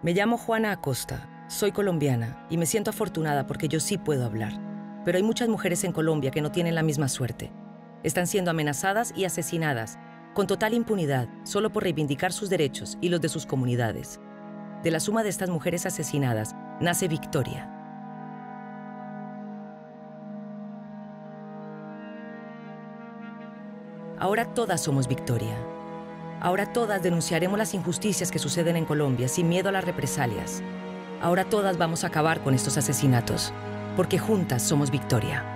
Me llamo Juana Acosta, soy colombiana y me siento afortunada porque yo sí puedo hablar. Pero hay muchas mujeres en Colombia que no tienen la misma suerte. Están siendo amenazadas y asesinadas, con total impunidad, solo por reivindicar sus derechos y los de sus comunidades. De la suma de estas mujeres asesinadas, nace Victoria. Ahora todas somos Victoria. Ahora todas denunciaremos las injusticias que suceden en Colombia sin miedo a las represalias. Ahora todas vamos a acabar con estos asesinatos, porque juntas somos Victoria.